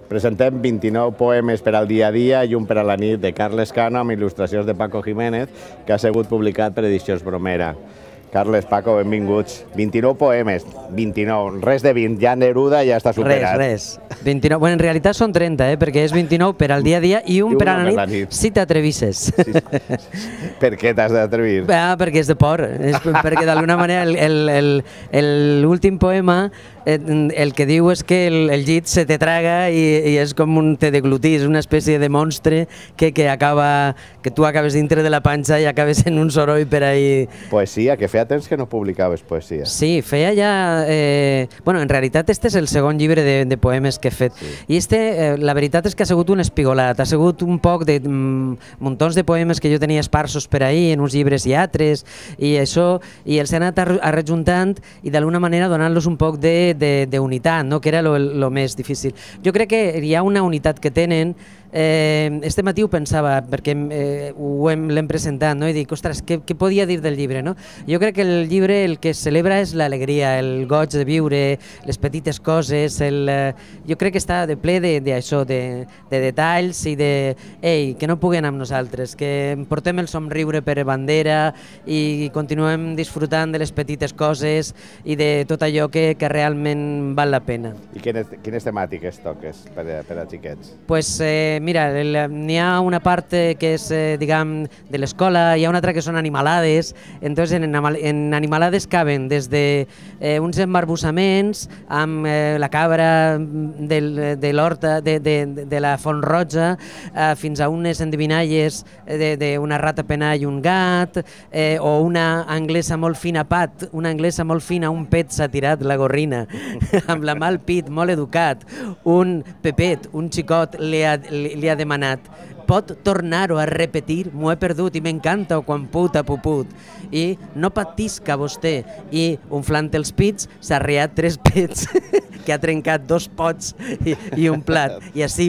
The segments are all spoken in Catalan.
Presentem 29 poemes per al dia a dia i un per a la nit de Carles Cano amb il·lustracions de Paco Jiménez, que ha sigut publicat per Edicions Bromera. Carles, Paco, benvinguts. 29 poemes, 29, res de 20, ja Neruda ja està superat. Res. 29, bueno, en realitat són 30, perquè és 29 per al dia a dia i un per a la nit, si t'atrevisses. Per què t'has d'atrevir? Perquè és de por, perquè d'alguna manera l'últim poema el que diu és que el llit se te traga i és com un te deglutís, una espècie de monstre que tu acabes dintre de la panxa i acabes en un soroll per ahí. Poesia, que feia temps que no publicaves poesia. Sí, feia ja... Bueno, en realitat este és el segon llibre de poemes que he fet. I la veritat és que ha sigut un espigolat, ha sigut un poc de muntons de poemes que jo tenia esparsos per ahí, en uns llibres i altres, i això, i els he anat arrejuntant i d'alguna manera donant-los un poc d'unitat, no? Que era el més difícil. Jo crec que hi ha una unitat que tenen. Este matí ho pensava, perquè l'hem presentat, no? I dic, ostres, què podia dir del llibre? No? Jo crec que el llibre el que celebra és l'alegria, el goig de viure, les petites coses, jo crec que està de ple d'això, de detalls i que no puguen amb nosaltres, que portem el somriure per bandera i continuem disfrutant de les petites coses i de tot allò que realment val la pena. I quines temàtiques toques per a xiquets? Pues mira, n'hi ha una part que és, diguem, de l'escola, hi ha una altra que són animalades, entonces en animalades caben des d'uns embarbussaments amb la cabra de l'horta, de la Font Roja, fins a unes endevinalles d'una rata penà i un gat, o una anglesa molt fina, una anglesa molt fina, un pet s'ha tirat la gorrina, amb la mà al pit, molt educat, un pepet, un xicot li ha demanat, pot tornar-ho a repetir? M'ho he perdut i m'encanta quan put ha puput. I no patisca vostè. I, unflant els pits, s'ha riat 3 pets, que ha trencat 2 pots i un plat. I així,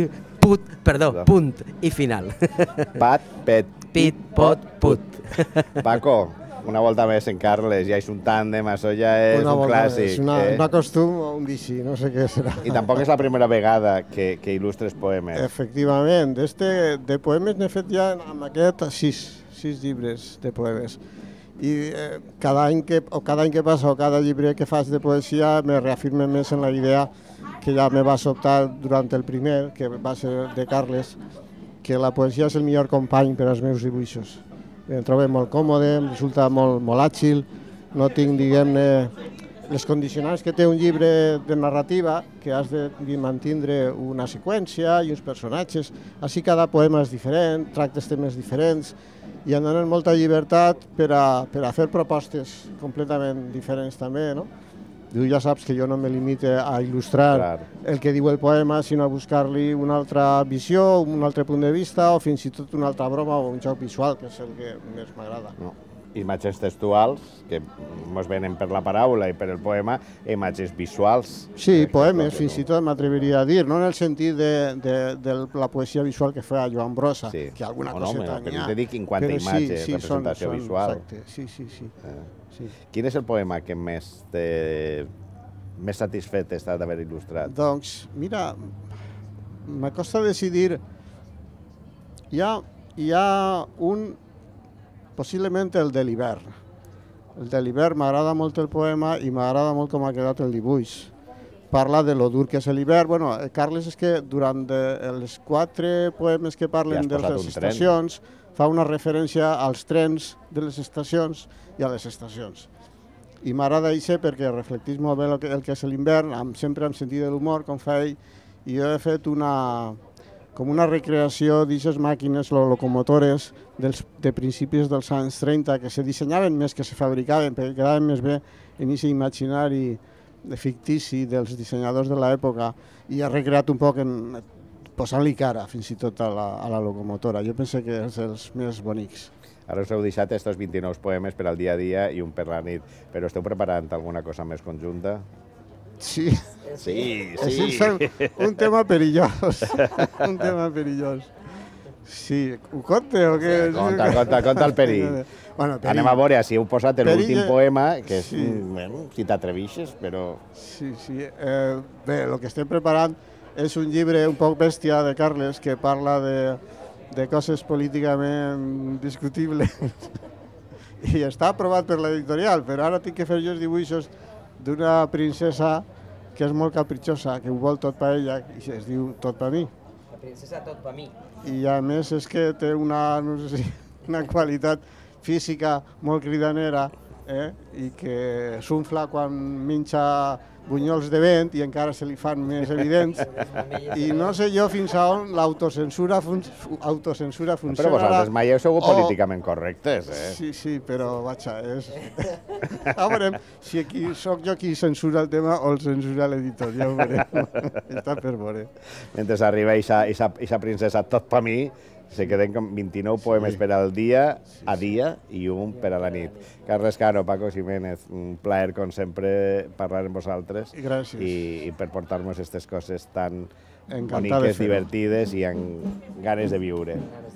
punt i final. Pat, pet, pit, pot, put. Paco, una volta més en Carles, ja és un tàndem, això ja és un clàssic. És un costum o un vici, no sé què serà. I tampoc és la primera vegada que il·lustres poemes. Efectivament, de poemes n'he fet ja amb aquest 6 llibres de poemes. I cada any que passa o cada llibre que faig de poesia me reafirme més en la idea que ja me va sobtar durant el primer, que va ser de Carles, que la poesia és el millor company per als meus dibuixos. Em trobo molt còmode, em resulta molt àgil, no tinc, diguem-ne, les condicionants que té un llibre de narrativa, que has de mantindre una seqüència i uns personatges. Així cada poema és diferent, tractes temes diferents i em donen molta llibertat per a fer propostes completament diferents també, no? Tu ja saps que jo no me limite a il·lustrar el que diu el poema, sinó a buscar-li una altra visió, un altre punt de vista o fins i tot una altra broma o un joc visual, que és el que més m'agrada. Imatges textuals, que ens venen per la paraula i per el poema, imatges visuals. Sí, poemes, fins i tot m'atreviria a dir, no en el sentit de la poesia visual que feia Joan Brossa, que alguna coseta n'hi ha. Però te dic en quant a imatge, representació visual. Exacte, sí. Quin és el poema que més satisfet està d'haver il·lustrat? Doncs, mira, m'acosta decidir. Hi ha un, possiblement el de l'hivern. El de l'hivern m'agrada molt el poema i m'agrada molt com ha quedat el dibuix. Parla de lo dur que és l'hivern. Bueno, Carles és que durant els 4 poemes que parlen de les estacions fa una referència als trens de les estacions i a les estacions. I m'agrada això perquè reflecteix molt bé el que és l'hivern, sempre amb sentit de l'humor, com fa ell, i jo he fet com una recreació d'aquestes màquines locomotores de principis dels anys 30 que se dissenyaven més que se fabricaven perquè quedaven més bé en aquest imaginari fictici dels dissenyadors de l'època i he recreat un poc posant-li cara fins i tot a la locomotora. Jo penso que és dels més bonics. Ara us heu deixat aquests 29 poemes per al dia a dia i un per la nit, però esteu preparant alguna cosa més conjunta? Sí. Sí. És un tema perillós. Un tema perillós. Sí, ho conte o què? Conta el perill. Anem a veure si heu posat l'últim poema, que és, si t'atrevixes, però... Sí. Bé, el que estem preparant és un llibre un poc bèstia de Carles que parla de coses políticament discutibles i està aprovat per l'editorial, però ara tinc que fer jo els dibuixos d'una princesa que és molt capritxosa, que ho vol tot per ella i es diu tot per mi. La princesa tot per mi. I a més és que té una, no sé si, una qualitat física molt cridanera i que s'unfla quan minxa bunyols de vent i encara se li fan més evidents. I no sé jo fins a on l'autocensura funcionarà. Però vosaltres mai heu sigut políticament correctes, Sí, sí, però vaja, és... Ja veurem si aquí sóc jo qui censura el tema o el censura l'editor, ja ho veurem. Està per veure. Mentre arriba eixa princesa tot per mi, se queden com 29 poemes per al dia, a dia, i un per a la nit. Carles Cano, Paco Jiménez, un plaer, com sempre, parlar amb vosaltres. Gràcies. I per portar-nos aquestes coses tan Encantat boniques, divertides i amb ganes de viure.